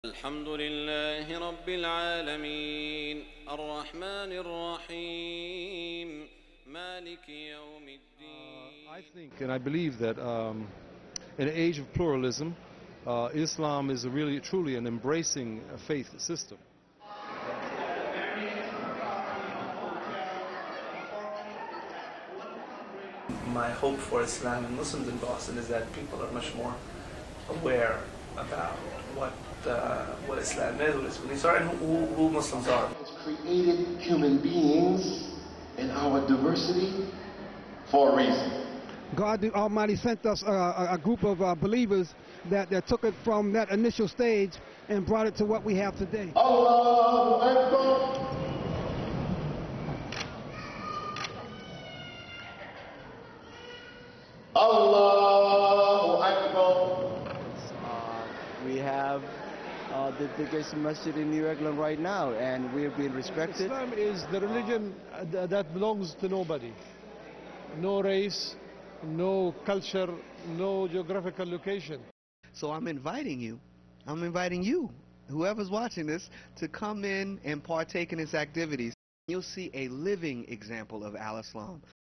الحمد لله رب العالمين الرحمن الرحيم مالك يوم الدين. I think and I believe that in an age of pluralism, Islam is really truly an embracing faith system. My hope for Islam and Muslims in Boston is that people are much more aware about what Islam is, what its beliefs are, and who Muslims are. Has created human beings in our diversity for a reason. God the Almighty sent us a group of believers that took it from that initial stage and brought it to what we have today. Allahu Akbar. Allahu Akbar. We have the biggest masjid in New England right now, and we're being respected. Islam is the religion that belongs to nobody. No race, no culture, no geographical location. So I'm inviting you, whoever's watching this, to come in and partake in its activities. You'll see a living example of Al-Islam.